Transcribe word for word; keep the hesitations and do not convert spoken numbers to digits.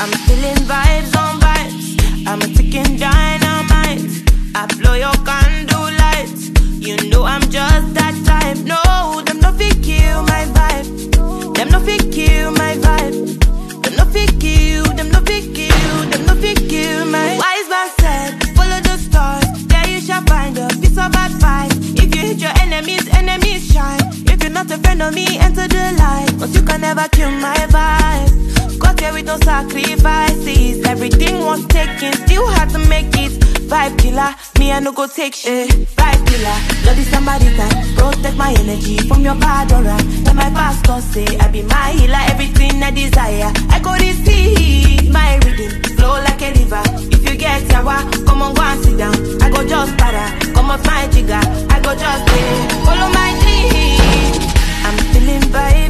I'm feeling vibes on vibes. I'm a ticking dynamite. I blow your candle lights. You know I'm just that type. No, them no fit kill my vibe. Them no fit kill my vibe. Them no fit kill. Them no fit kill. Them no fit kill my. Wise man said, follow the stars. There you shall find a piece of advice. If you hit your enemies, enemies shine. If you're not a friend of me, enter the light. But you can never kill my vibe. Got here with no sacrifices. Everything was taken, still had to make it. Vibe killer, me I no go take shit. Vibe killer, bloody somebody time. Protect my energy from your bad aura. Then my pastor say I be my healer, everything I desire. I go receive my rhythm, flow like a river. If you get yawa, come on go and sit down. I go just para, come off my jigger. I go just pay, follow my dream. I'm feeling vibe.